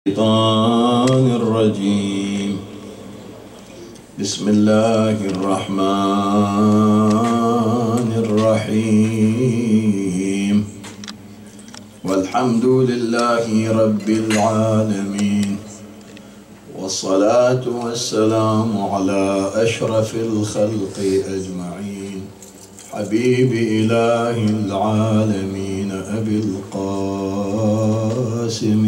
الشيطان الرجيم. بسم الله الرحمن الرحيم. والحمد لله رب العالمين، والصلاة والسلام على أشرف الخلق أجمعين، حبيب إله العالمين أبي القاسم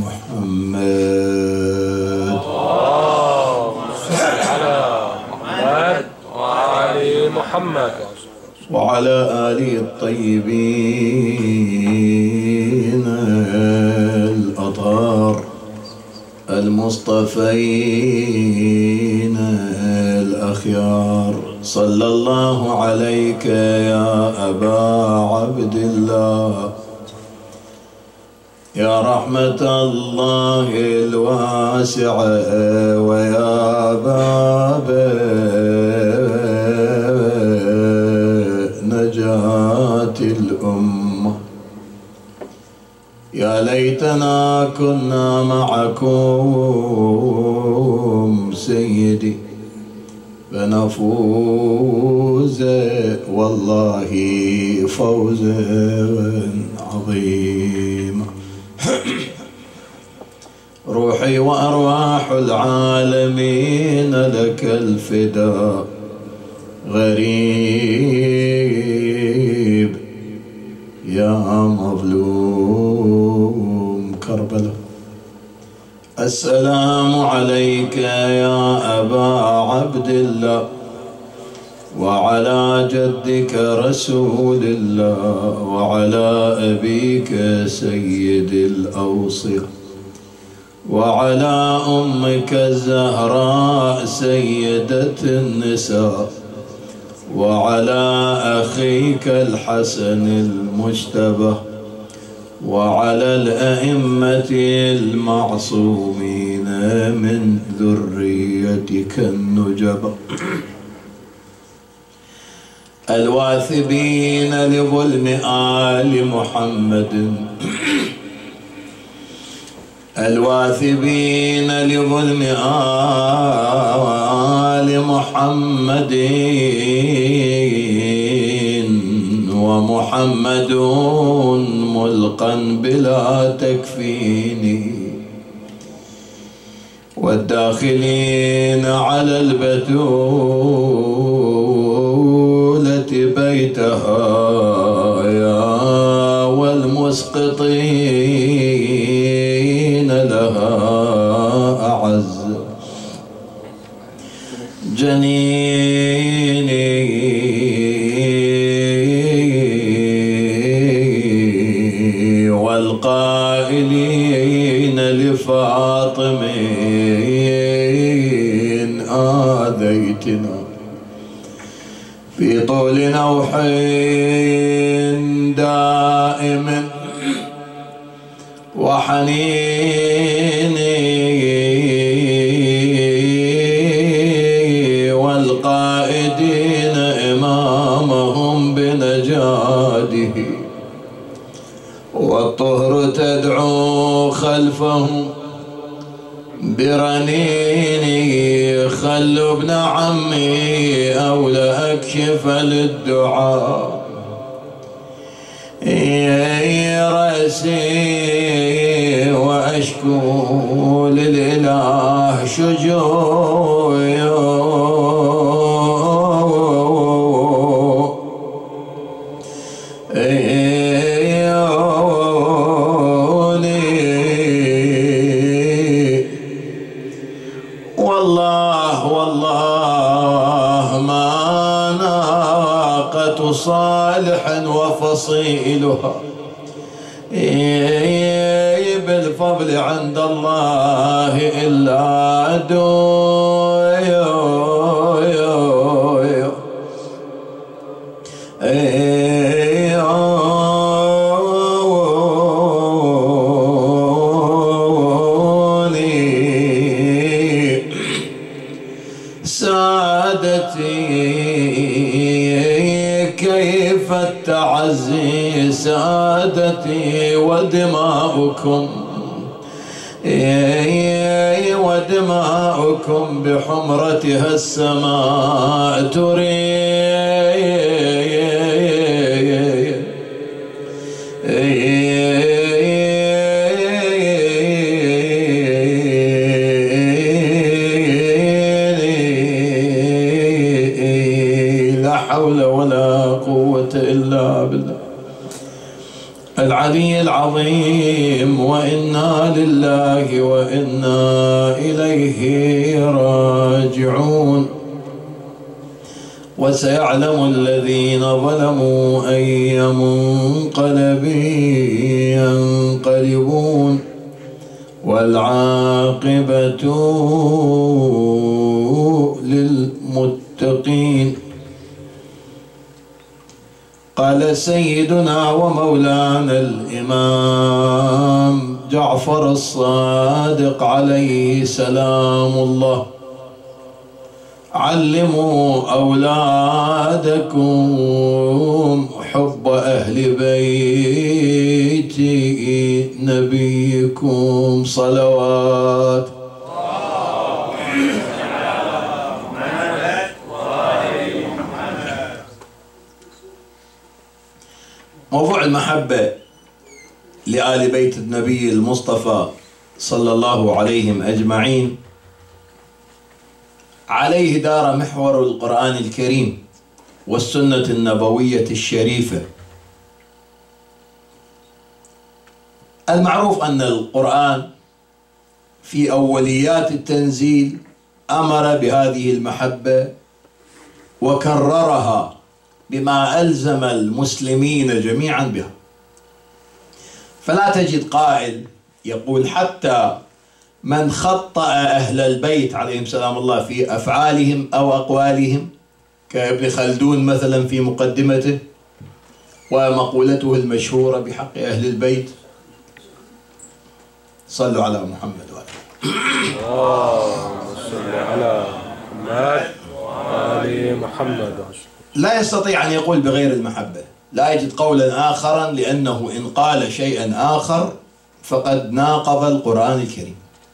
محمد. اللهم صل على محمد وعلى محمد وعلى آله الطيبين الأطهار المصطفين الأخيار. صلى الله عليك يا أبا عبد الله، يا رحمة الله الواسعة، ويا باب نجاة الأمة. يا ليتنا كنا معكم سيدي فنفوز والله فوزا عظيما. روحي وأرواح العالمين لك الفداء. غريب يا مظلوم كربلاء. السلام عليك يا أبا عبد الله، وعلى جدك رسول الله، وعلى أبيك سيد الأوصياء، وعلى أمك الزهراء سيدة النساء، وعلى أخيك الحسن المجتبى، وعلى الأئمة المعصومين من ذريتك النجبى، الواثبين لظلم آل محمد، الواثبين لظلم آل محمد، ومحمد ملقا بلا تكفين، والداخلين على البتولة بيتها يا والمسقطين لها أعز جنيني، والقائلين لفاطمين آذيتنا في طول نوح دائم وحنين، والقائدين إمامهم بنجاده، والطهر تدعو خلفهم برنيني. خلوا ابن عمي أو لأكشف للدعاء رأسي وأشكو للإله شجوعي. والله ما ناقة صالح وفصيلها بالفضل عند الله إلا سادتي كيف التعزي سادتي ودماؤكم ودماؤكم بحمرتها السماء تريد لا حول ولا قوة إلا بالله العلي العظيم. وإنا لله وإنا إليه راجعون. وسيعلم الذين ظلموا أي منقلب ينقلبون والعاقبة للمتقين. قال سيدنا ومولانا الإمام جعفر الصادق عليه سلام الله: علموا أولادكم حب أهل بيت نبيكم. صلوات. موضوع المحبة لآل بيت النبي المصطفى صلى الله عليهم أجمعين عليه دار محور القرآن الكريم والسنة النبوية الشريفة. المعروف أن القرآن في أوليات التنزيل أمر بهذه المحبة وكررها بما ألزم المسلمين جميعا بها. فلا تجد قائل يقول حتى من خطأ أهل البيت عليهم سلام الله في أفعالهم أو أقوالهم، كابن خلدون مثلا في مقدمته ومقولته المشهورة بحق أهل البيت. صلوا على محمد اللهم صل على محمد وآل محمد. لا يستطيع أن يقول بغير المحبة، لا يجد قولا آخرا، لأنه إن قال شيئا آخر فقد ناقض القرآن الكريم.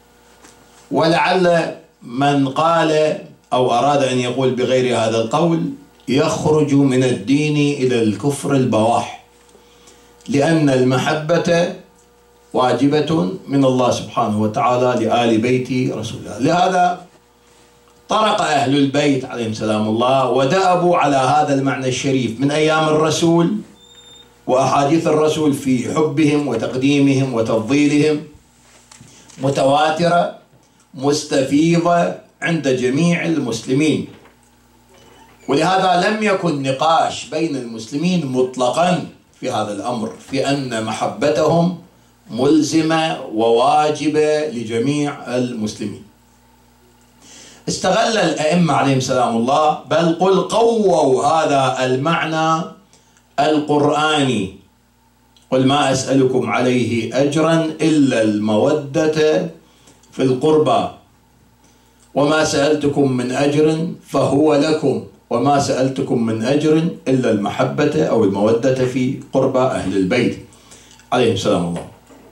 ولعل من قال أو أراد أن يقول بغير هذا القول يخرج من الدين إلى الكفر البواح، لأن المحبة واجبة من الله سبحانه وتعالى لآل بيت رسول الله. لهذا طرق أهل البيت عليهم سلام الله ودأبوا على هذا المعنى الشريف من أيام الرسول، وأحاديث الرسول في حبهم وتقديمهم وتفضيلهم متواترة مستفيضة عند جميع المسلمين. ولهذا لم يكن نقاش بين المسلمين مطلقا في هذا الأمر، في أن محبتهم ملزمة وواجبة لجميع المسلمين. استغل الأئمة عليهم سلام الله، بل قل قووا هذا المعنى القرآني: قل ما أسألكم عليه أجرا إلا المودة في القربى وما سألتكم من أجر فهو لكم وما سألتكم من أجر إلا المحبة أو المودة في قربى أهل البيت عليهم سلام الله.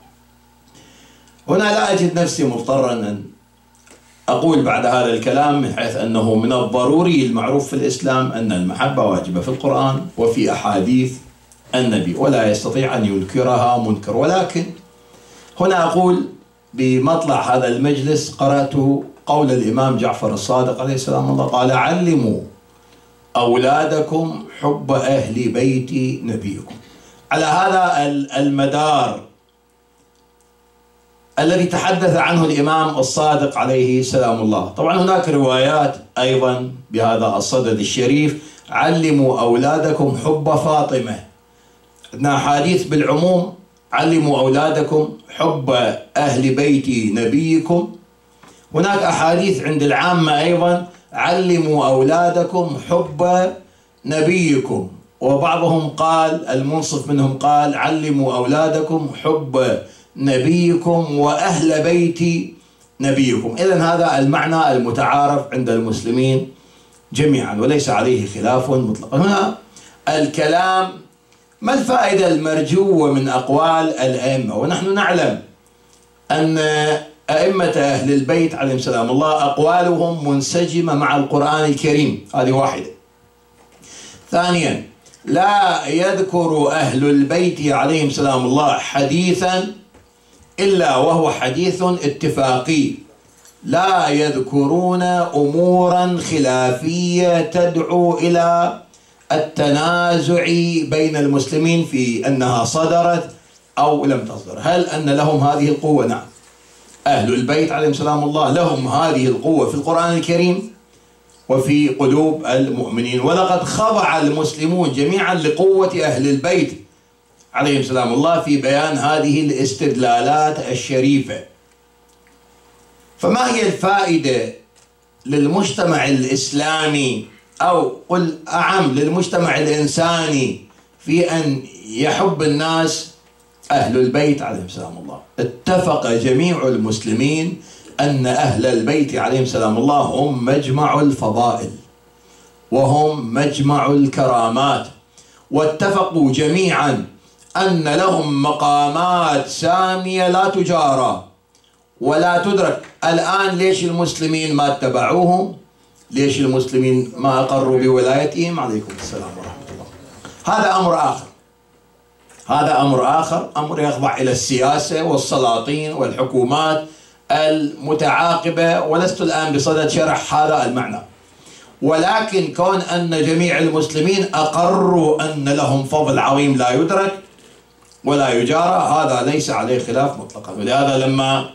هنا لا أجد نفسي مضطرا أن أقول بعد هذا الكلام، من حيث أنه من الضروري المعروف في الإسلام أن المحبة واجبة في القرآن وفي أحاديث النبي، ولا يستطيع أن ينكرها منكر. ولكن هنا أقول بمطلع هذا المجلس قرأت قول الإمام جعفر الصادق عليه السلام الله، قال: علموا أولادكم حب أهل بيت نبيكم. على هذا المدار الذي تحدث عنه الإمام الصادق عليه سلام الله. طبعا هناك روايات أيضا بهذا الصدد الشريف: علموا أولادكم حب فاطمة. عندنا أحاديث بالعموم: علموا أولادكم حب أهل بيت نبيكم. هناك أحاديث عند العامة أيضا: علموا أولادكم حب نبيكم. وبعضهم قال، المنصف منهم قال: علموا أولادكم حب نبيكم وأهل بيت نبيكم. إذن هذا المعنى المتعارف عند المسلمين جميعا وليس عليه خلاف مطلق. هنا الكلام: ما الفائدة المرجوة من أقوال الأئمة؟ ونحن نعلم أن أئمة أهل البيت عليهم سلام الله أقوالهم منسجمة مع القرآن الكريم، هذه واحدة. ثانيا، لا يذكر أهل البيت عليهم سلام الله حديثا إلا وهو حديث اتفاقي، لا يذكرون أمورا خلافية تدعو إلى التنازع بين المسلمين في أنها صدرت أو لم تصدر. هل أن لهم هذه القوة؟ نعم، أهل البيت عليهم سلام الله لهم هذه القوة في القرآن الكريم وفي قلوب المؤمنين، ولقد خضع المسلمون جميعا لقوة أهل البيت عليهم سلام الله في بيان هذه الاستدلالات الشريفة. فما هي الفائدة للمجتمع الإسلامي أو قل أعم للمجتمع الإنساني في أن يحب الناس أهل البيت عليهم سلام الله؟ اتفق جميع المسلمين أن أهل البيت عليهم سلام الله هم مجمع الفضائل وهم مجمع الكرامات، واتفقوا جميعا أن لهم مقامات سامية لا تجارى ولا تدرك. الآن ليش المسلمين ما اتبعوهم؟ ليش المسلمين ما أقروا بولايتهم؟ عليكم السلام ورحمة الله. هذا أمر آخر، هذا أمر آخر، أمر يخضع إلى السياسة والسلاطين والحكومات المتعاقبة، ولست الآن بصدد شرح هذا المعنى. ولكن كون أن جميع المسلمين أقروا أن لهم فضل عظيم لا يدرك ولا يجارى، هذا ليس عليه خلاف مطلقا. ولهذا لما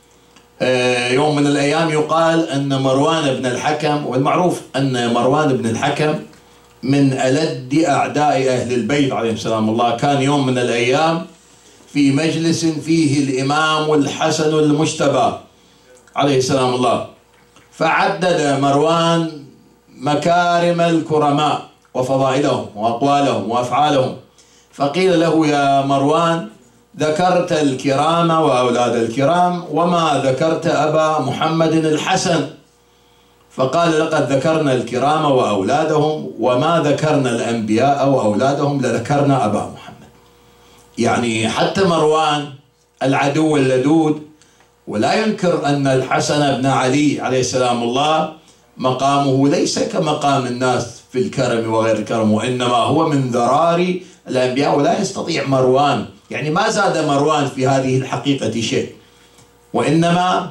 يوم من الأيام يقال أن مروان بن الحكم، والمعروف أن مروان بن الحكم من ألد أعداء أهل البيت عليهم سلام الله، كان يوم من الأيام في مجلس فيه الإمام الحسن المجتبى عليه سلام الله، فعدد مروان مكارم الكرماء وفضائلهم وأقوالهم وأفعالهم، فقيل له: يا مروان، ذكرت الكرام وأولاد الكرام وما ذكرت أبا محمد الحسن. فقال: لقد ذكرنا الكرام وأولادهم وما ذكرنا الأنبياء وأولادهم لذكرنا أبا محمد. يعني حتى مروان العدو اللدود ولا ينكر أن الحسن بن علي عليه السلام الله مقامه ليس كمقام الناس في الكرم وغير الكرم، وإنما هو من ذراري الأنبياء، ولا يستطيع مروان، يعني ما زاد مروان في هذه الحقيقة شيء، وإنما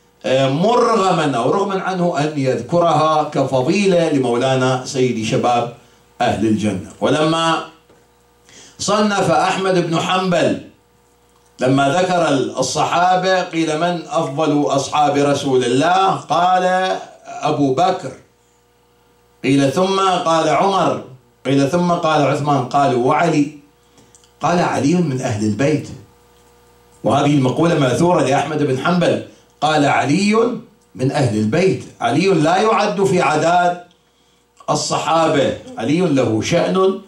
مرغما أو رغما عنه أن يذكرها كفضيلة لمولانا سيد شباب أهل الجنة. ولما صنف أحمد بن حنبل لما ذكر الصحابة قيل: من أفضل أصحاب رسول الله؟ قال: أبو بكر. قيل: ثم؟ قال: عمر. قيل: ثم؟ قال: عثمان. قالوا: وعلي؟ قال: علي من أهل البيت. وهذه المقولة مأثورة لأحمد بن حنبل، قال: علي من أهل البيت. علي لا يعد في عداد الصحابة، علي له شأن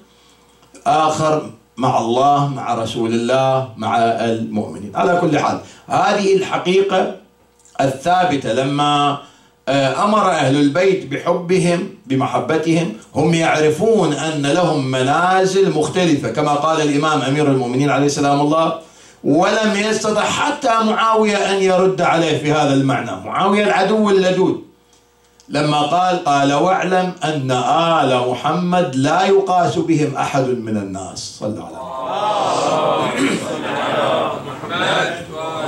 آخر مع الله، مع رسول الله، مع المؤمنين. على كل حال، هذه الحقيقة الثابتة. لما أمر أهل البيت بحبهم بمحبتهم، هم يعرفون أن لهم منازل مختلفة، كما قال الإمام أمير المؤمنين عليه السلام الله، ولم يستطع حتى معاوية أن يرد عليه في هذا المعنى. معاوية العدو اللدود لما قال: واعلم أن آل محمد لا يقاس بهم أحد من الناس. صلى على محمد.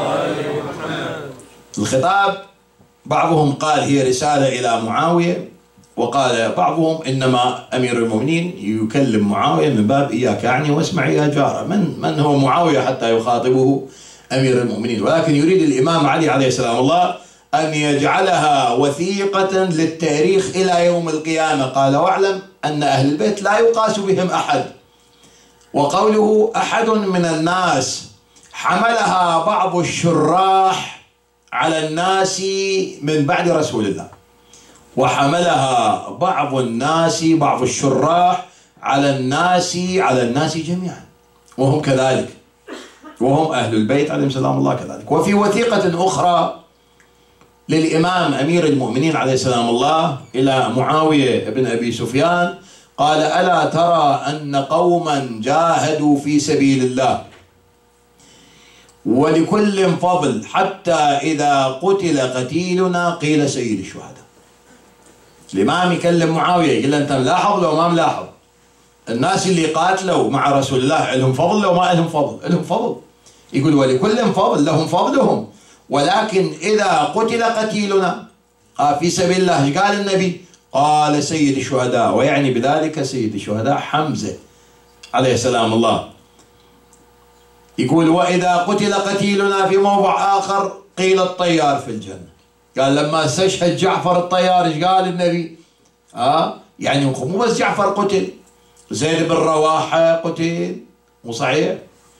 الخطاب بعضهم قال هي رسالة إلى معاوية، وقال بعضهم إنما أمير المؤمنين يكلم معاوية من باب إياك أعني واسمع يا جارة. من هو معاوية حتى يخاطبه أمير المؤمنين؟ ولكن يريد الإمام علي عليه السلام الله أن يجعلها وثيقة للتاريخ إلى يوم القيامة. قال: واعلم أن أهل البيت لا يقاس بهم أحد. وقوله أحد من الناس حملها بعض الشراح على الناس من بعد رسول الله، وحملها بعض الناس، بعض الشراح على الناس جميعا، وهم كذلك، وهم أهل البيت عليهم سلام الله كذلك. وفي وثيقة أخرى للإمام أمير المؤمنين عليه السلام الله إلى معاوية بن أبي سفيان قال: ألا ترى أن قوما جاهدوا في سبيل الله ولكل فضل حتى إذا قتل قتيلنا قيل سيد الشهداء. الإمام يكلم معاوية يقول له أنت ملاحظ لو ما ملاحظ الناس اللي قاتلوا مع رسول الله لهم فضل لو ما لهم فضل؟ لهم فضل. يقول ولكل فضل لهم فضلهم، ولكن إذا قتل قتيلنا في سبيل الله ايش قال النبي؟ قال سيد الشهداء، ويعني بذلك سيد الشهداء حمزة عليه سلام الله. يقول وإذا قتل قتيلنا في موضع آخر قيل الطيار في الجنة. قال لما استشهد جعفر الطيار ايش قال النبي؟ يعني مو بس جعفر قتل، زيد بن رواحة قتل، مو صحيح؟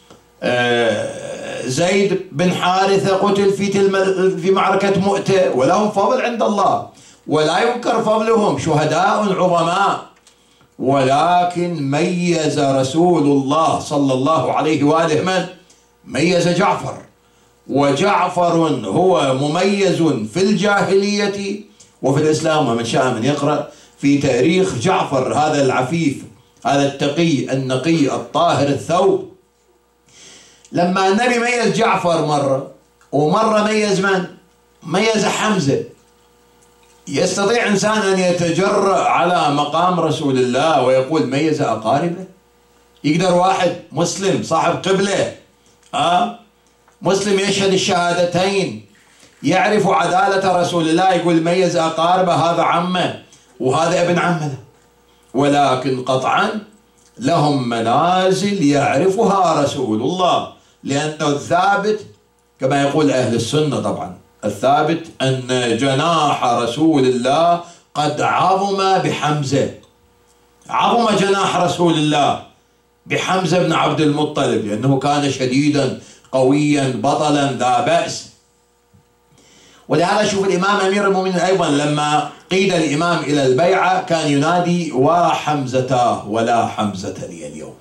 زيد بن حارثة قتل في معركة مؤتة، ولهم فضل عند الله ولا ينكر فضلهم، شهداء عظماء. ولكن ميز رسول الله صلى الله عليه وآله من؟ ميز جعفر، وجعفر هو مميز في الجاهلية وفي الإسلام. ومن شاء من يقرأ في تاريخ جعفر هذا العفيف هذا التقي النقي الطاهر الثوب. لما النبي ميز جعفر مرة ومرة ميز من؟ ميز حمزة. يستطيع إنسان أن يتجرأ على مقام رسول الله ويقول ميز أقاربه؟ يقدر واحد مسلم صاحب قبلة مسلم يشهد الشهادتين يعرف عدالة رسول الله يقول ميز أقاربه، هذا عمه وهذا ابن عمه؟ ولكن قطعا لهم منازل يعرفها رسول الله، لأنه الثابت كما يقول أهل السنة طبعا الثابت أن جناح رسول الله قد عظم بحمزة، عظم جناح رسول الله بحمزة بن عبد المطلب، لأنه كان شديدا قويا بطلا ذا بأس. ولهذا شوف الإمام أمير المؤمنين أيضا لما قيد الإمام إلى البيعة كان ينادي وحمزة ولا حمزة لي اليوم،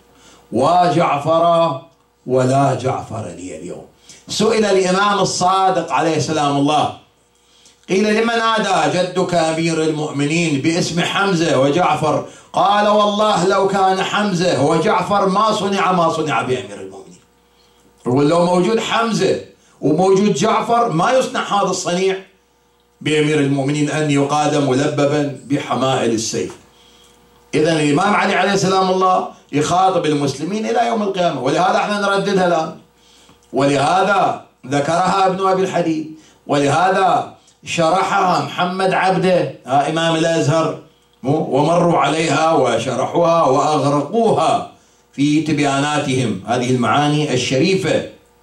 وجعفر ولا جعفر لي اليوم. سئل الإمام الصادق عليه سلام الله قيل لمن نادى جدك أمير المؤمنين باسم حمزة وجعفر؟ قال والله لو كان حمزة وجعفر ما صنع بأمير المؤمنين. ولو موجود حمزة وموجود جعفر ما يصنع هذا الصنيع بأمير المؤمنين أن يقاد ملببا بحمائل السيف. إذن الإمام علي عليه سلام الله يخاطب المسلمين إلى يوم القيامة، ولهذا احنا نرددها الآن، ولهذا ذكرها ابن أبي الحديد، ولهذا شرحها محمد عبده إمام الأزهر، ومروا عليها وشرحوها وأغرقوها في تبياناتهم هذه المعاني الشريفة،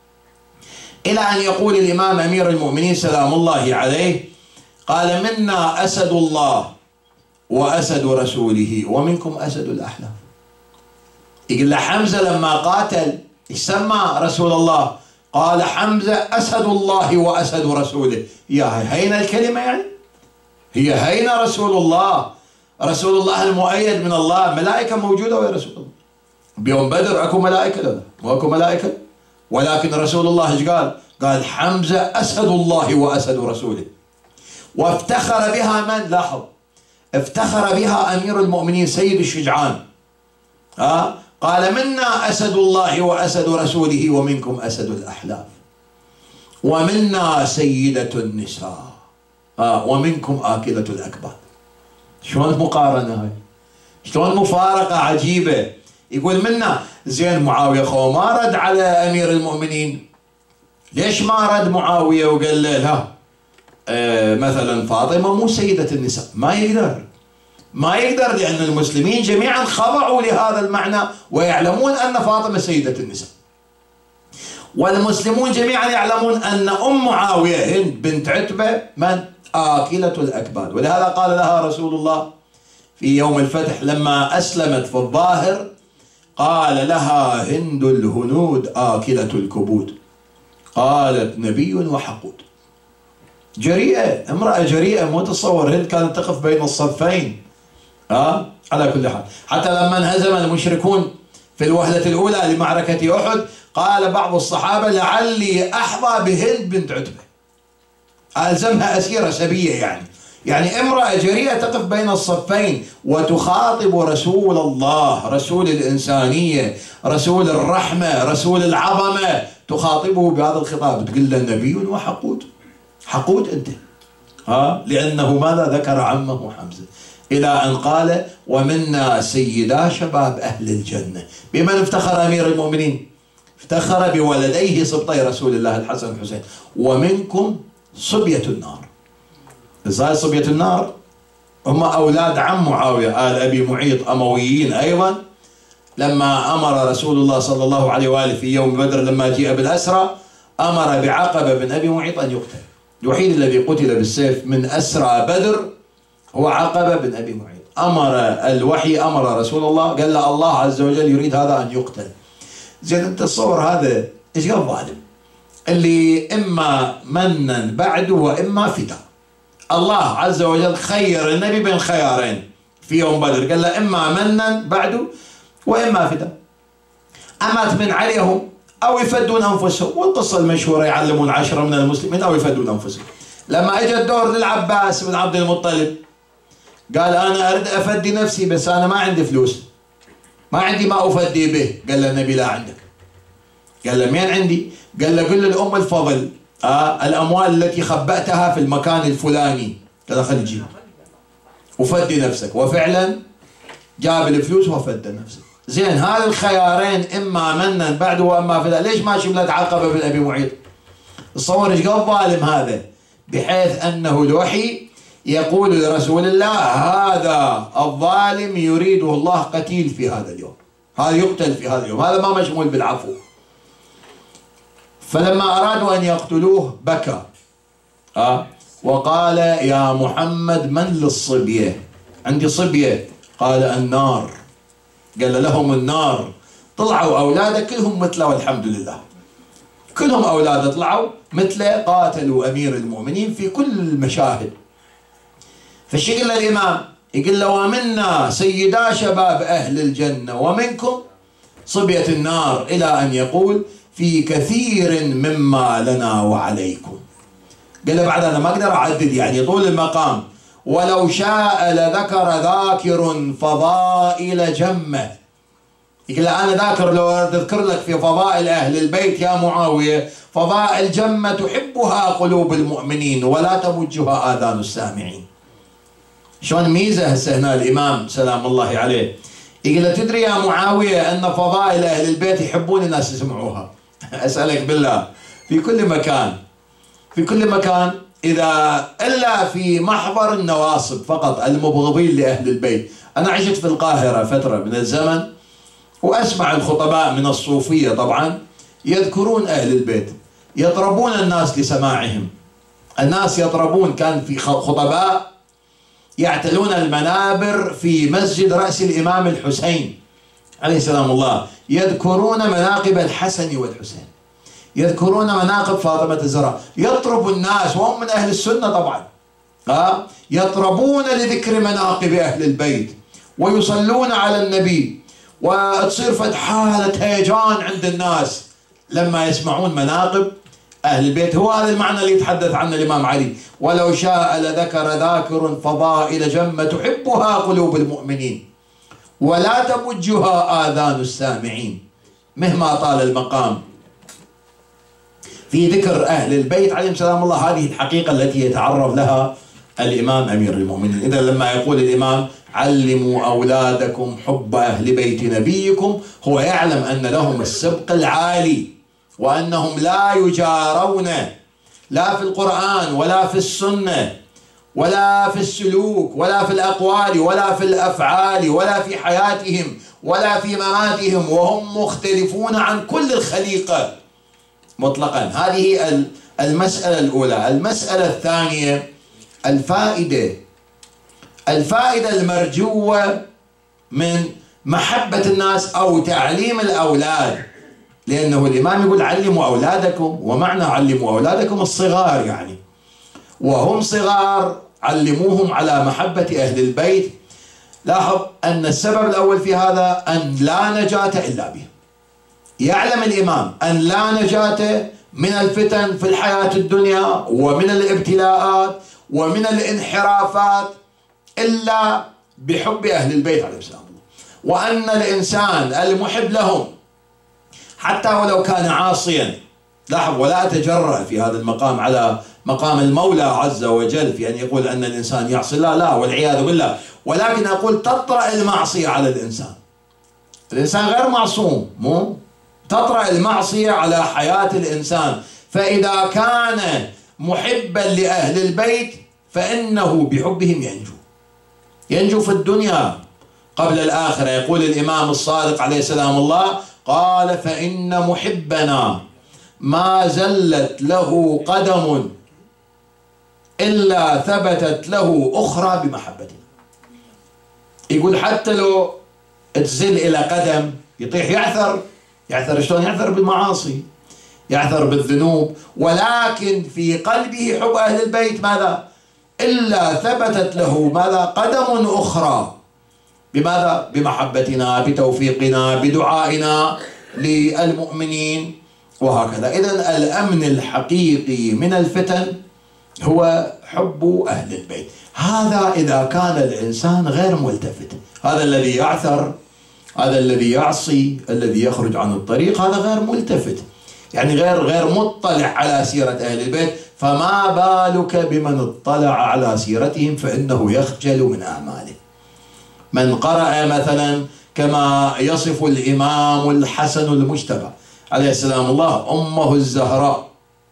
إلى أن يقول الإمام أمير المؤمنين سلام الله عليه قال منا أسد الله وأسد رسوله ومنكم أسد الأحلاف. يقول له حمزة لما قاتل سمى رسول الله قال حمزة أسد الله وأسد رسوله. يا هين الكلمة يعني هي هين رسول الله، رسول الله المؤيد من الله، ملائكة موجودة ويا رسول الله. بيوم بدر أكو ملائكة؟ لا واكو ملائكة، ولكن رسول الله ايش قال؟ قال حمزة أسد الله وأسد رسوله. وافتخر بها من؟ لاحظ افتخر بها أمير المؤمنين سيد الشجعان قال منا أسد الله وأسد رسوله ومنكم أسد الأحلاف، ومنا سيدة النساء ومنكم آكلة الأكباد. شلون مقارنة هاي؟ شلون مفارقة عجيبة. يقول منا زين معاوية خو ما رد على أمير المؤمنين، ليش ما رد معاوية وقال له لا مثلا فاطمة مو سيدة النساء؟ ما يقدر لأن المسلمين جميعا خضعوا لهذا المعنى ويعلمون أن فاطمة سيدة النساء، والمسلمون جميعا يعلمون أن أم معاوية هند بنت عتبة من؟ آكلة الأكباد. ولهذا قال لها رسول الله في يوم الفتح لما أسلمت في الظاهر قال لها هند الهنود آكلة الكبود، قالت نبي وحقود. جريئة، امرأة جريئة، مو تصور هند كانت تقف بين الصفين. على كل حال حتى لما انهزم المشركون في الوهلة الأولى لمعركة أحد قال بعض الصحابة لعلي أحظى بهند بنت عتبة، ألزمها أسيرة سبية، يعني امرأة جريئة تقف بين الصفين وتخاطب رسول الله، رسول الإنسانية، رسول الرحمة، رسول العظمة، تخاطبه بهذا الخطاب تقول له نبي وحقود، حقود أنت، لأنه ماذا ذكر عمه حمزة، إلى أن قال ومنا سيدا شباب أهل الجنة. بمن افتخر أمير المؤمنين؟ افتخر بولديه سبطي رسول الله الحسن والحسين. ومنكم صبية النار. إزاي صبية النار؟ هم أولاد عم معاوية آل أبي معيط أمويين أيضا. لما أمر رسول الله صلى الله عليه وآله في يوم بدر لما جيء بالأسرى أمر بعقبة بن أبي معيط أن يقتل. الوحيد الذي قتل بالسيف من أسرى بدر هو عقبة بن أبي معيط. أمر الوحي، أمر رسول الله، قال له الله عز وجل يريد هذا أن يقتل. زين أنت تصور هذا إيش قال ظالم اللي إما منا بعده وإما فداء. الله عز وجل خير النبي بين خيارين في يوم بدر، قال له إما منا بعده وإما فداء. أما تمن عليهم أو يفدون أنفسهم، والقصة المشهورة يعلمون 10 من المسلمين أو يفدون أنفسهم. لما اجى الدور للعباس بن عبد المطلب قال أنا أريد أفدي نفسي بس أنا ما عندي فلوس، ما عندي ما أفدي به. قال له النبي لا عندك. قال له مين عندي؟ قال له قل للأم الفضل الأموال التي خبأتها في المكان الفلاني، قال خلي تجيب وفدي نفسك. وفعلا جاب الفلوس وفدى نفسه. زين هذا الخيارين إما منا بعده وإما فداء، ليش ما شملت عقبة بن أبي معيط؟ تصور ايش قال ظالم هذا، بحيث أنه الوحي يقول لرسول الله هذا الظالم يريده الله قتيل في هذا اليوم، هذا يقتل في هذا اليوم، هذا ما مشمول بالعفو. فلما أرادوا أن يقتلوه بكى وقال يا محمد من للصبية؟ عندي صبية. قال النار. قال لهم النار. طلعوا أولاده كلهم مثله والحمد لله، كلهم أولاده طلعوا مثله، قاتلوا أمير المؤمنين في كل المشاهد. فالشي يقول له الإمام؟ يقول له ومنا سيدا شباب أهل الجنة ومنكم صبية النار، إلى أن يقول في كثير مما لنا وعليكم. قال له بعد أنا ما أقدر أعدد يعني طول المقام، ولو شاء لذكر ذاكر فضائل جمة. يقول له أنا ذاكر لو أذكر لك في فضائل أهل البيت يا معاوية فضائل جمة تحبها قلوب المؤمنين ولا تمجها آذان السامعين. شلون ميزة هسه هنا الإمام سلام الله عليه يقول له تدري يا معاوية أن فضائل أهل البيت يحبون الناس يسمعوها. أسألك بالله في كل مكان، في كل مكان، إذا إلا في محضر النواصب فقط المبغضين لأهل البيت. أنا عشت في القاهرة فترة من الزمن وأسمع الخطباء من الصوفية طبعا يذكرون أهل البيت، يطربون الناس لسماعهم. الناس يطربون، كان في خطباء يعتلون المنابر في مسجد رأس الإمام الحسين عليه سلام الله، يذكرون مناقب الحسن والحسين، يذكرون مناقب فاطمة الزهراء، يطرب الناس وهم من أهل السنة طبعا، يطربون لذكر مناقب أهل البيت ويصلون على النبي، وتصير فد حالة هيجان عند الناس لما يسمعون مناقب أهل البيت. هو هذا المعنى اللي يتحدث عنه الإمام علي، ولو شاء لذكر ذاكر فضائل جمة تحبها قلوب المؤمنين ولا تمجها آذان السامعين. مهما طال المقام في ذكر أهل البيت عليهم سلام الله، هذه الحقيقة التي يتعرض لها الإمام أمير المؤمنين. إذا لما يقول الإمام علموا أولادكم حب أهل بيت نبيكم، هو يعلم أن لهم السبق العالي وأنهم لا يجارون لا في القرآن ولا في السنة ولا في السلوك ولا في الأقوال ولا في الأفعال ولا في حياتهم ولا في مماتهم، وهم مختلفون عن كل الخليقة مطلقا. هذه المسألة الأولى. المسألة الثانية الفائدة المرجوة من محبة الناس أو تعليم الأولاد، لأنه الإمام يقول علموا أولادكم، ومعنى علموا أولادكم الصغار يعني، وهم صغار علموهم على محبة أهل البيت. لاحظ أن السبب الأول في هذا أن لا نجاة إلا به. يعلم الإمام أن لا نجاة من الفتن في الحياة الدنيا ومن الابتلاءات ومن الانحرافات إلا بحب أهل البيت عليهم السلام، وأن الإنسان المحب لهم حتى ولو كان عاصيا لاحظ، ولا أتجرأ في هذا المقام على مقام المولى عز وجل في أن يقول أن الإنسان يعصي الله، لا والعياذ بالله، ولكن أقول تطرأ المعصية على الإنسان. الإنسان غير معصوم، مو تطرأ المعصية على حياة الإنسان. فإذا كان محبا لأهل البيت فإنه بحبهم ينجو في الدنيا قبل الآخرة. يقول الإمام الصادق عليه سلام الله قال: فإن محبنا ما زلت له قدم إلا ثبتت له أخرى بمحبتنا. يقول حتى لو تزل إلى قدم يطيح، يعثر شلون؟ يعثر بالمعاصي، يعثر بالذنوب، ولكن في قلبه حب أهل البيت ماذا؟ إلا ثبتت له ماذا؟ قدم أخرى. بماذا؟ بمحبتنا، بتوفيقنا، بدعائنا للمؤمنين، وهكذا. إذن الأمن الحقيقي من الفتن هو حب أهل البيت. هذا إذا كان الإنسان غير ملتفت. هذا الذي يعثر، هذا الذي يعصي، الذي يخرج عن الطريق، هذا غير ملتفت، يعني غير مطلع على سيرة أهل البيت. فما بالك بمن اطلع على سيرتهم فإنه يخجل من أعماله. من قرأ مثلا كما يصف الإمام الحسن المجتبى عليه السلام الله أمه الزهراء،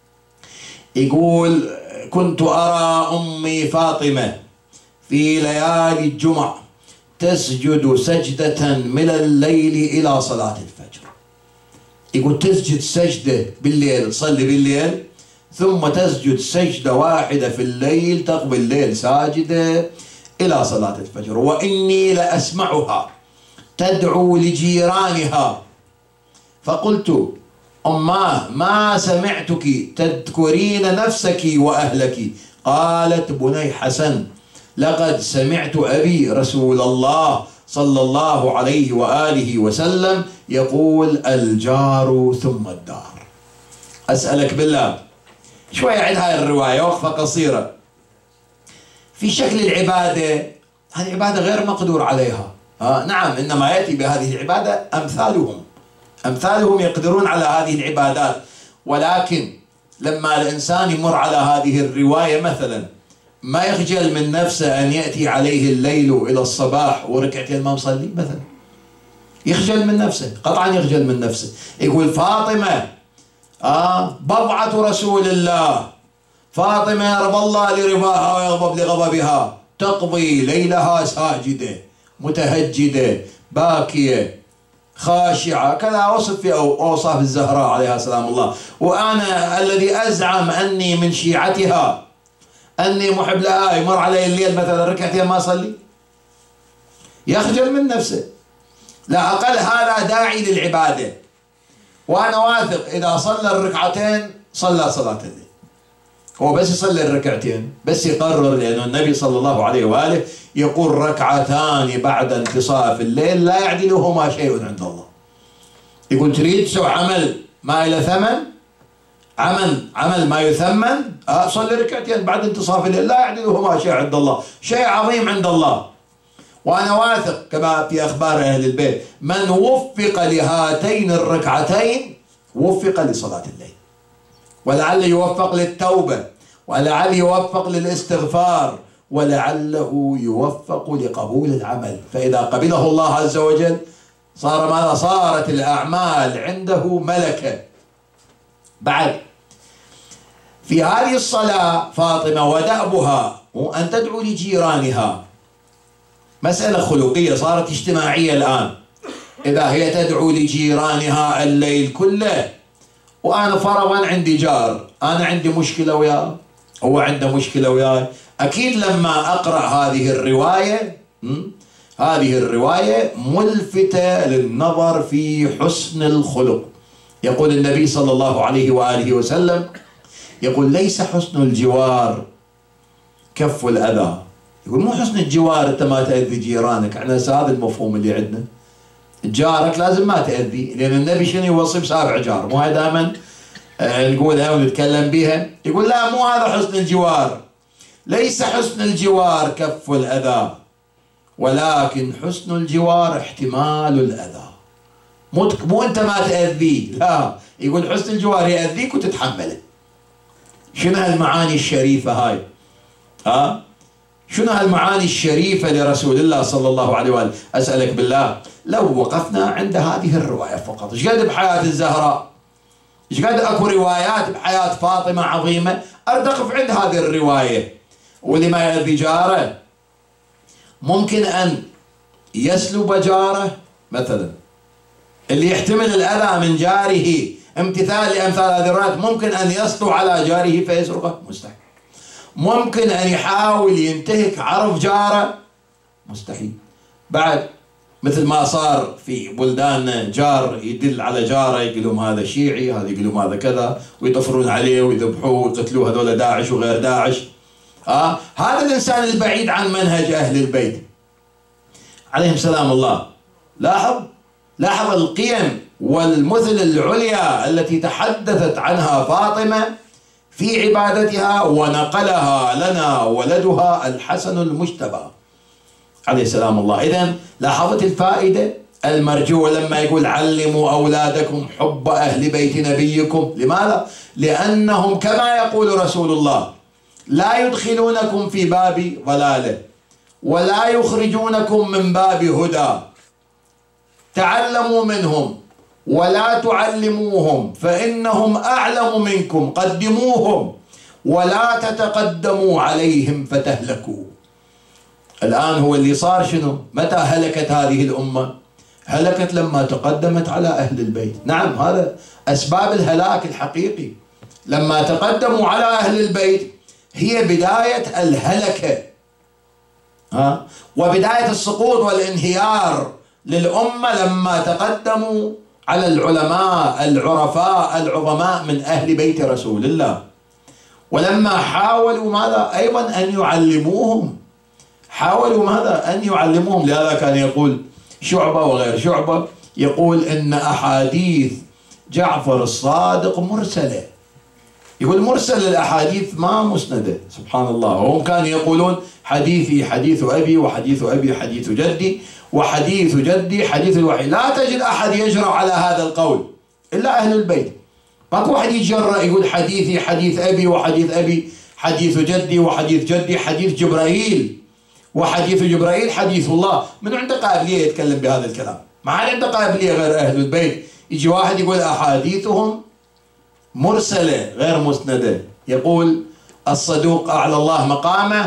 يقول: كنت أرى أمي فاطمة في ليالي الجمعة تسجد سجدة من الليل إلى صلاة الفجر. يقول تسجد سجدة بالليل، تصلي بالليل، ثم تسجد سجدة واحدة في الليل، تقضي الليل ساجدة إلى صلاة الفجر. وإني لأسمعها تدعو لجيرانها، فقلت: أماه ما سمعتك تذكرين نفسك وأهلك؟ قالت: بني حسن، لقد سمعت أبي رسول الله صلى الله عليه وآله وسلم يقول: الجار ثم الدار. أسألك بالله شوية عن هاي الرواية، وقفة قصيرة. في شكل العبادة، هذه عبادة غير مقدور عليها. نعم، إنما يأتي بهذه العبادة أمثالهم يقدرون على هذه العبادات، ولكن لما الإنسان يمر على هذه الرواية مثلا ما يخجل من نفسه أن يأتي عليه الليل إلى الصباح وركعتين ما مصلي مثلا؟ يخجل من نفسه، قطعا يخجل من نفسه. يقول فاطمة بضعة رسول الله، فاطمة يرضى الله لرضاها ويغضب لغضبها، تقضي ليلها ساجدة متهجدة باكية خاشعة، كذا وصف في أوصاف الزهراء عليها سلام الله. وأنا الذي أزعم أني من شيعتها، أني محب لها، يمر علي الليل مثلا ركعتين ما أصلي؟ يخجل من نفسه. لا أقل هذا داعي للعبادة، وأنا واثق إذا صلى الركعتين صلى صلاة الليل. هو بس يصلي الركعتين، بس يقرر، لأن النبي صلى الله عليه وآله يقول: ركعتان بعد انتصاف الليل لا يعدلهما شيء عند الله. يقول تريد تسوي عمل ما إلى ثمن، عمل ما يثمن، صلي ركعتين بعد انتصاف الليل لا يعدلهما شيء عند الله، شيء عظيم عند الله. وأنا واثق كما في أخبار أهل البيت من وفق لهاتين الركعتين وفق لصلاة الليل، ولعل يوفق للتوبة، ولعل يوفق للاستغفار، ولعله يوفق لقبول العمل. فإذا قبله الله عز وجل صار ماذا؟ صارت الأعمال عنده ملكة. بعد في هذه الصلاة فاطمة ودأبها أن تدعو لجيرانها، مسألة خلقية صارت اجتماعية الآن. إذا هي تدعو لجيرانها الليل كله، وأنا فرضا عندي جار، أنا عندي مشكلة وياه، هو عنده مشكلة وياي، أكيد لما أقرأ هذه الرواية ملفتة للنظر في حسن الخلق. يقول النبي صلى الله عليه وآله وسلم، يقول: ليس حسن الجوار كف الأذى. يقول مو حسن الجوار أنت ما تأذي جيرانك، احنا هذا المفهوم اللي عندنا، جارك لازم ما تأذي، لأن النبي شنو يوصي ب7 جار، مو هاي دائما نقولها ونتكلم بها. يقول لا، مو هذا حسن الجوار، ليس حسن الجوار كف الأذى، ولكن حسن الجوار احتمال الأذى. مو أنت ما تأذيه، لا، يقول حسن الجوار يأذيك وتتحمله. شنو هالمعاني الشريفة هاي؟ شنو هالمعاني الشريفة لرسول الله صلى الله عليه وآله؟ أسألك بالله لو وقفنا عند هذه الرواية فقط، ايش قد بحياة الزهراء، ايش قد اكو روايات بحياة فاطمة عظيمة، أريد أقف عند هذه الرواية. ولما يأذي جاره، ممكن أن يسلب جاره مثلا، اللي يحتمل الأذى من جاره امتثال لأمثال هذه الروايات، ممكن أن يسطو على جاره فيسرقه، مستحيل. ممكن أن يحاول ينتهك عرف جاره، مستحيل. بعد مثل ما صار في بلدان، جار يدل على جاره يقولون هذا شيعي، هذا يقولون هذا كذا، ويطفرون عليه ويذبحوه ويقتلوه، هذول داعش وغير داعش. هذا الإنسان البعيد عن منهج أهل البيت عليهم سلام الله. لاحظ القيم والمثل العليا التي تحدثت عنها فاطمة في عبادتها، ونقلها لنا ولدها الحسن المجتبى عليه سلام الله. إذن لاحظت الفائدة المرجوة لما يقول علموا أولادكم حب أهل بيت نبيكم. لماذا؟ لأنهم كما يقول رسول الله لا يدخلونكم في باب ضلاله ولا يخرجونكم من باب هدى، تعلموا منهم ولا تعلموهم فإنهم أعلم منكم، قدموهم ولا تتقدموا عليهم فتهلكوا. الآن هو اللي صار شنو؟ متى هلكت هذه الأمة؟ هلكت لما تقدمت على أهل البيت. نعم، هذا أسباب الهلاك الحقيقي، لما تقدموا على أهل البيت هي بداية الهلكة، وبداية السقوط والانهيار للأمة لما تقدموا على العلماء العرفاء العظماء من أهل بيت رسول الله، ولما حاولوا ماذا؟ أيضا أن يعلموهم، حاولوا ماذا؟ أن يعلموهم. لهذا كان يقول شعبة وغير شعبة، يقول إن أحاديث جعفر الصادق مرسلة. يقول مرسل الأحاديث ما مسندة، سبحان الله. هم كانوا يقولون حديثي حديث أبي، وحديث أبي حديث جدي، وحديث جدي حديث الوحي. لا تجد أحد يجرأ على هذا القول إلا أهل البيت. ماكو واحد يتجرأ يقول حديثي حديث أبي، وحديث أبي حديث جدي، وحديث جدي حديث جبرائيل، وحديث جبرائيل حديث الله. من عنده قابلية يتكلم بهذا الكلام؟ ما حد عنده قابلية غير أهل البيت. يجي واحد يقول أحاديثهم مرسلة غير مسندة. يقول الصدوق أعلى الله مقامه،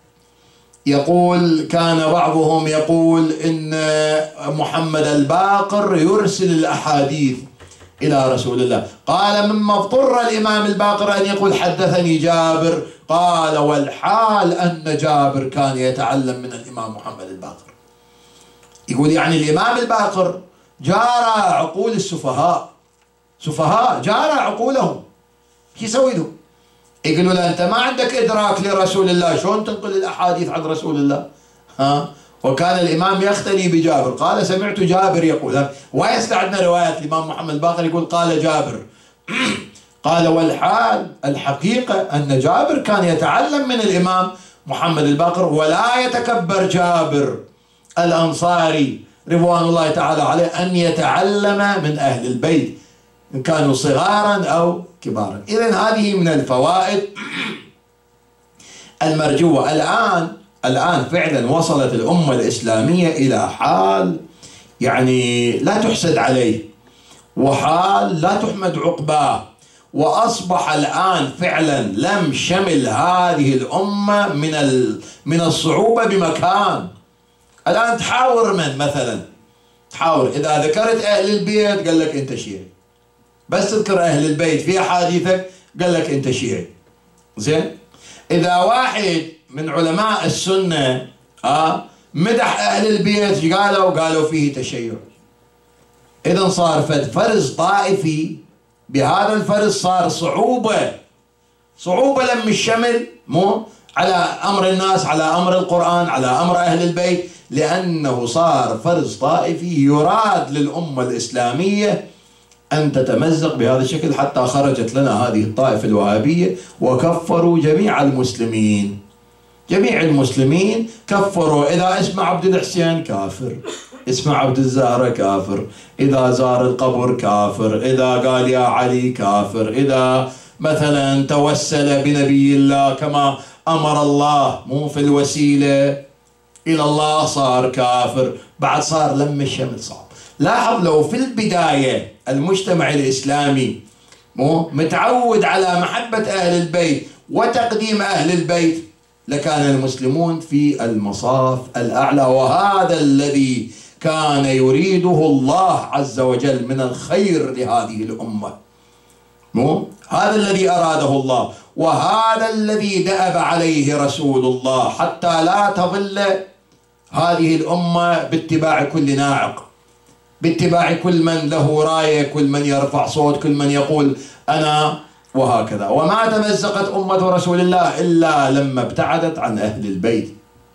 يقول كان بعضهم يقول إن محمد الباقر يرسل الأحاديث إلى رسول الله. قال مما اضطر الإمام الباقر أن يقول حدثني جابر، قال والحال أن جابر كان يتعلم من الإمام محمد الباقر. يقول يعني الإمام الباقر جارى عقول السفهاء، سفهاء جارى عقولهم، شو يسوي له؟ يقولوا له أنت ما عندك إدراك لرسول الله، شلون تنقل الأحاديث عن رسول الله؟ وكان الإمام يختلي بجابر، قال سمعت جابر يقول، ويستعدنا روايات الإمام محمد الباقر يقول قال جابر. قال والحال الحقيقة أن جابر كان يتعلم من الإمام محمد الباقر، ولا يتكبر جابر الأنصاري رضوان الله تعالى عليه أن يتعلم من أهل البيت إن كانوا صغارا أو كبارا. إذن هذه من الفوائد المرجوة. الآن فعلا وصلت الأمة الإسلامية إلى حال يعني لا تحسد عليه، وحال لا تحمد عقباه، وأصبح الآن فعلا لم شمل هذه الأمة من الصعوبة بمكان. الآن تحاور من مثلا، تحاور إذا ذكرت أهل البيت قال لك أنت شيعي، بس تذكر أهل البيت في أحاديثك قال لك أنت شيعي. زين، إذا واحد من علماء السنة مدح أهل البيت قالوا فيه تشيع. إذن صار فرز طائفي، بهذا الفرز صار صعوبة لم الشمل مو على أمر الناس، على أمر القرآن، على أمر أهل البيت، لأنه صار فرز طائفي يراد للأمة الإسلامية أن تتمزق بهذا الشكل، حتى خرجت لنا هذه الطائفة الوهابية وكفروا جميع المسلمين. جميع المسلمين كفروا، إذا اسمه عبد الحسين كافر، اسمع عبد الزهرة كافر، إذا زار القبر كافر، إذا قال يا علي كافر، إذا مثلا توسل بنبي الله كما أمر الله مو في الوسيلة إلى الله صار كافر. بعد صار لم الشمل صعب. لاحظ لو في البداية المجتمع الإسلامي مو متعود على محبة أهل البيت وتقديم أهل البيت لكان المسلمون في المصاف الأعلى، وهذا الذي كان يريده الله عز وجل من الخير لهذه الأمة. مو هذا الذي أراده الله، وهذا الذي دأب عليه رسول الله حتى لا تضل هذه الأمة باتباع كل ناعق، باتباع كل من له راية، كل من يرفع صوت، كل من يقول أنا، وهكذا. وما تمزقت أمة رسول الله إلا لما ابتعدت عن أهل البيت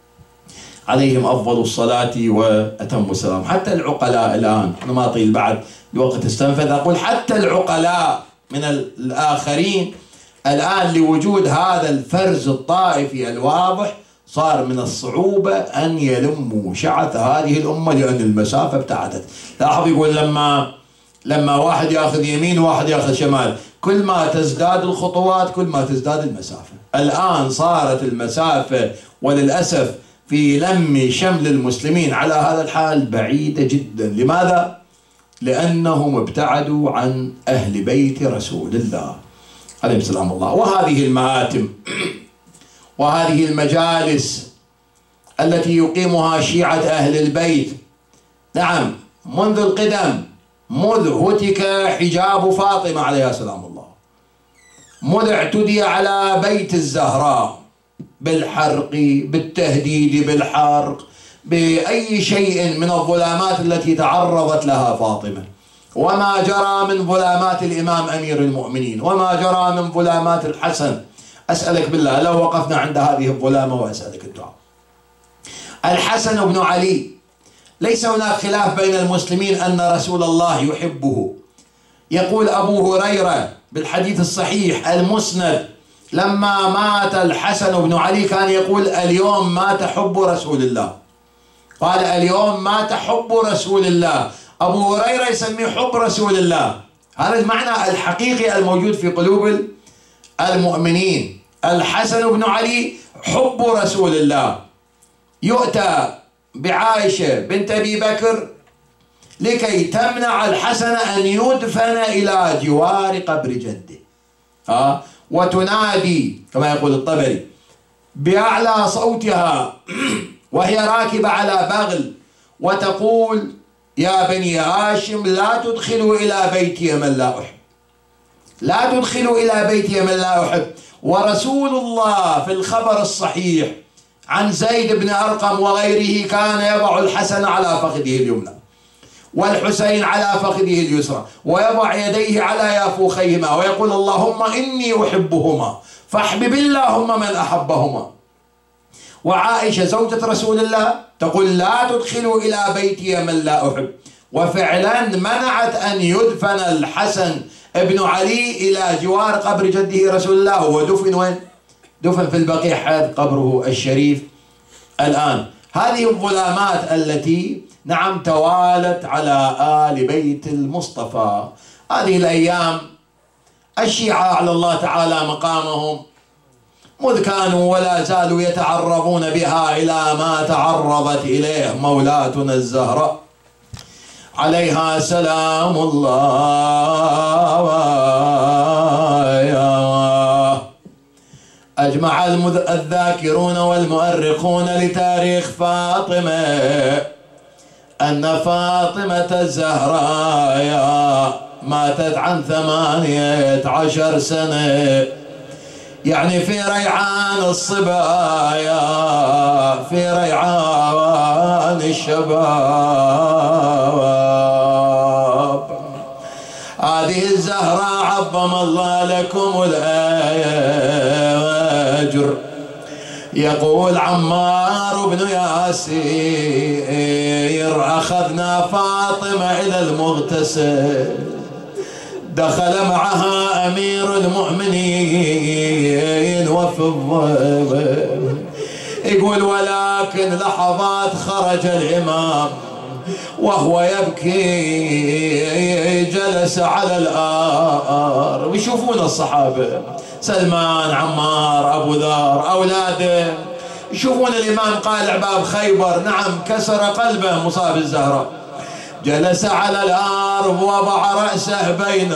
عليهم أفضل الصلاة وأتم السلام. حتى العقلاء الآن، أنا ما أطيل بعد الوقت استنفذ، أقول حتى العقلاء من الآخرين الآن لوجود هذا الفرز الطائفي الواضح صار من الصعوبة أن يلموا شعث هذه الأمة لأن المسافة ابتعدت. لاحظ يقول لما واحد يأخذ يمين وواحد يأخذ شمال، كل ما تزداد الخطوات كل ما تزداد المسافة. الآن صارت المسافة وللأسف في لم شمل المسلمين على هذا الحال بعيدة جدا. لماذا؟ لأنهم ابتعدوا عن أهل بيت رسول الله عليه السلام الله. وهذه المآتم وهذه المجالس التي يقيمها شيعة أهل البيت، نعم منذ القدم، مذ هتك حجاب فاطمة عليها سلام الله، مذ اعتدي على بيت الزهراء بالحرق، بالتهديد بالحرق، بأي شيء من الظلامات التي تعرضت لها فاطمة، وما جرى من ظلامات الإمام أمير المؤمنين، وما جرى من ظلامات الحسن. أسألك بالله لو وقفنا عند هذه الظلامة وأسألك الدعاء. الحسن بن علي، ليس هناك خلاف بين المسلمين أن رسول الله يحبه. يقول أبو هريرة بالحديث الصحيح المسند لما مات الحسن بن علي كان يقول اليوم مات حب رسول الله، قال اليوم مات حب رسول الله. أبو هريرة يسميه حب رسول الله، هذا المعنى الحقيقي الموجود في قلوب المؤمنين. الحسن بن علي حب رسول الله. يؤتى بعائشة بنت أبي بكر لكي تمنع الحسن أن يدفن إلى جوار قبر جده، وتنادي كما يقول الطبري بأعلى صوتها وهي راكبة على بغل وتقول يا بني هاشم لا تدخلوا إلى بيتي من لا أحب، لا تدخلوا إلى بيتي من لا أحب. ورسول الله في الخبر الصحيح عن زيد بن أرقم وغيره كان يضع الحسن على فخذه اليمنى والحسين على فخذه اليسرى ويضع يديه على يافوخيهما ويقول اللهم إني أحبهما فاحبب اللهم من أحبهما. وعائشة زوجة رسول الله تقول لا تدخلوا إلى بيتي من لا أحب، وفعلا منعت أن يدفن الحسن ابن علي إلى جوار قبر جده رسول الله. هو دفن وين؟ دفن في البقيع حيث قبره الشريف الآن. هذه الظلامات التي نعم توالت على آل بيت المصطفى. هذه الأيام الشيعة على الله تعالى مقامهم مذ كانوا ولا زالوا يتعرضون بها إلى ما تعرضت إليه مولاتنا الزهراء عليها سلام الله. أجمع الذاكرون والمؤرخون لتاريخ فاطمة أن فاطمة الزهراء ماتت عن 18 سنة، يعني في ريعان الصبايا، في ريعان الشباب. هذه الزهراء عظم الله لكم الأجر. يقول عمار بن ياسير أخذنا فاطمة إلى المغتسل، دخل معها أمير المؤمنين وفي الظل، يقول ولكن لحظات خرج الإمام وهو يبكي جلس على الآر. ويشوفون الصحابة سلمان، عمار، أبو ذر، أولاده، يشوفون الإمام قالع باب خيبر. نعم، كسر قلبه مصاب الزهراء. جلس على الأرض وضع رأسه بين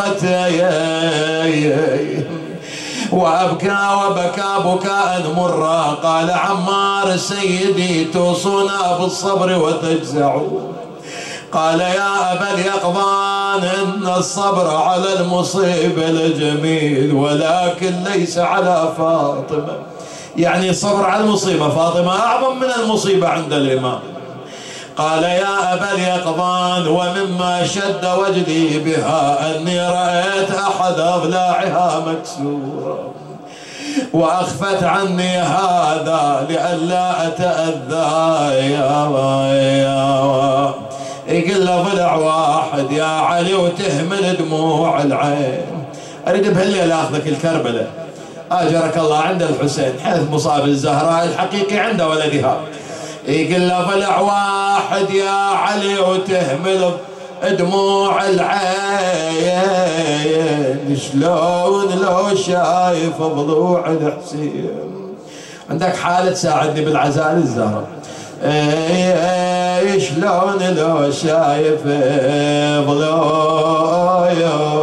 ركبتيه وأبكى وبكى بكاء مرا. قال عمار: سيدي توصونا بالصبر وتجزعون. قال: يا أبا اليقظان إن الصبر على المصيبة لجميل ولكن ليس على فاطمة. يعني الصبر على المصيبة، فاطمة أعظم من المصيبة عند الإمام. قال: يا أبا اليقظان ومما شد وجدي بها أني رأيت أحد أضلاعها مكسورة وأخفت عني هذا لئلا أتأذى. يقول له ضلع واحد يا علي وتهمل دموع العين. أريد بهالليلة أخذك الكربلة أجرك الله عند الحسين حيث مصاب الزهراء الحقيقي عند ولدها. يقول له ضلع واحد يا علي وتهمل دموع العين. شلون لو شايف ضلوع الحسين. عندك حالة تساعدني بالعزاء للزهراء. شلون لو شايف ضلوع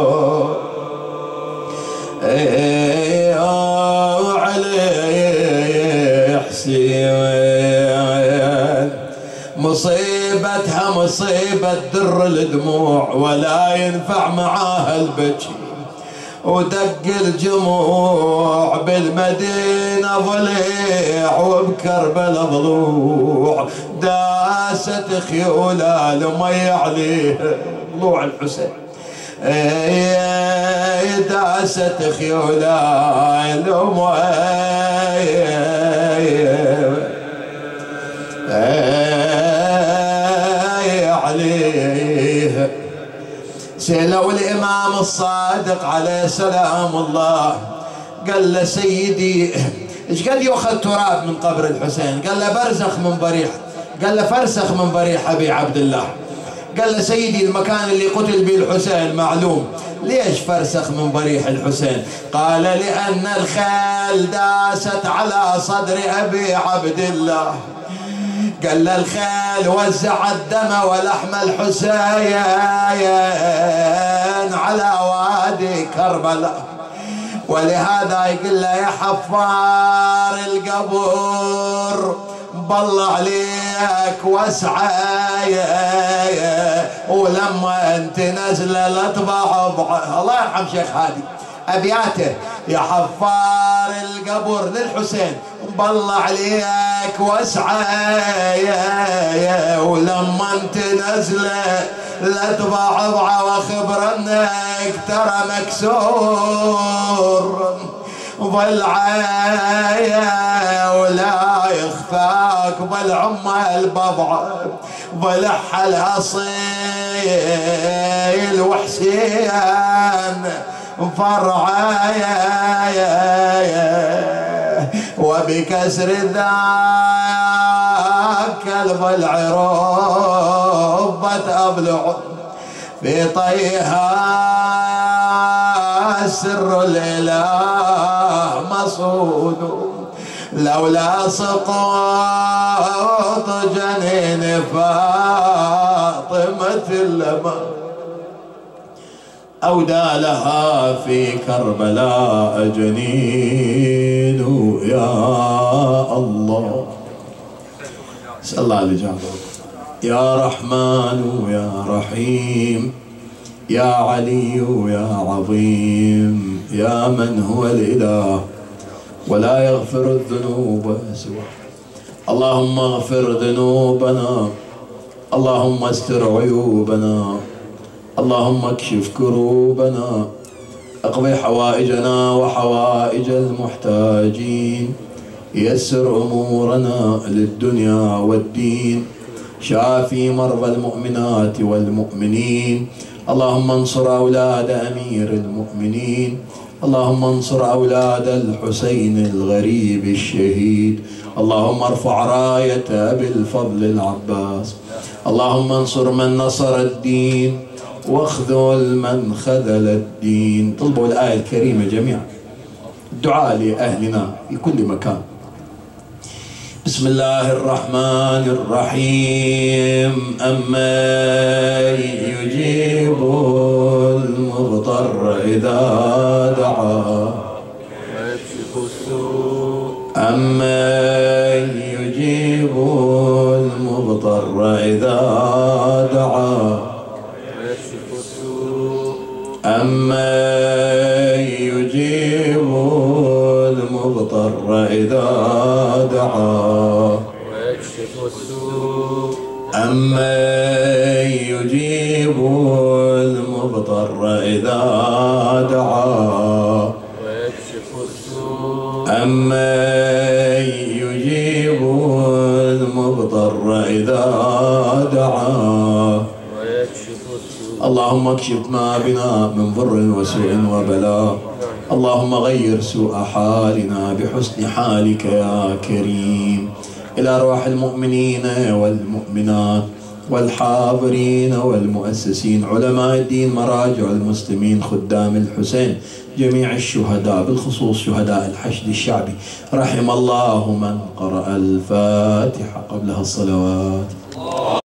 علي حسين. مصيبتها مصيبة در الدموع ولا ينفع معاها البكي. ودق الجموع بالمدينة ضليع وبكربلا ضلوع. داست خيولها لمي عليه ضلوع الحسين. داست خيولها لمي عليه. سألوا الإمام الصادق عليه سلام الله قال له: سيدي ايش قد يؤخذ تراب من قبر الحسين؟ قال له: برزخ من ضريح. قال له: فرسخ من ضريح أبي عبد الله. قال له: سيدي المكان اللي قتل به الحسين معلوم. ليش فرسخ من ضريح الحسين؟ قال: لأن الخيل داست على صدر أبي عبد الله. قال له: الخيل وزع الدم ولحم الحسين على وادي كربلاء. ولهذا يقول له: يا حفار القبور بالله عليك واسعى ولما انت نزله لا تضعضع. الله يرحم شيخ هادي ابياته: يا حفار القبر للحسين بالله عليك واسعى ولما انت نزله لا تضعضع واخبر انك ترى مكسور ضلعه ولا يخفاك ضلع البضع ضلع الاصيل وحسين فرعه وبكسر ذاك الضلع ربت أضلع في طيها سر الإله مصون لولا سقوط جنين فاطمة لما أودى لها في كربلاء جنين. يا الله اسأل الله الإجابة. يا رحمن يا رحيم يا علي يا عظيم يا من هو الإله ولا يغفر الذنوب سواه. اللهم اغفر ذنوبنا، اللهم استر عيوبنا، اللهم اكشف كروبنا، اقضي حوائجنا وحوائج المحتاجين، يسر امورنا للدنيا والدين، شافي مرضى المؤمنات والمؤمنين. اللهم انصر اولاد امير المؤمنين، اللهم انصر اولاد الحسين الغريب الشهيد، اللهم ارفع راية ابي الفضل العباس، اللهم انصر من نصر الدين واخذل من خذل الدين. طلبوا الآية الكريمة جميعا. الدعاء لأهلنا في كل مكان. بسم الله الرحمن الرحيم. أمن يجيب المضطر إذا دعاه ويكشف السوء. أمن يجيب المضطر إذا دعاه ويكشف السوء. أمن يجيب المضطر إذا دعاه ويكشف السوء. أمن يجيب المضطر إذا دعاه ويكشف السوء. أمن يجيب المضطر إذا دعاه ويكشف السوء. اللهم اكشف ما بنا من ضر وسوء وبلاء. اللهم غير سوء حالنا بحسن حالك يا كريم. إلى أرواح المؤمنين والمؤمنات والحاضرين والمؤسسين، علماء الدين، مراجع المسلمين، خدام الحسين، جميع الشهداء، بالخصوص شهداء الحشد الشعبي، رحم الله من قرأ الفاتحة قبلها الصلوات.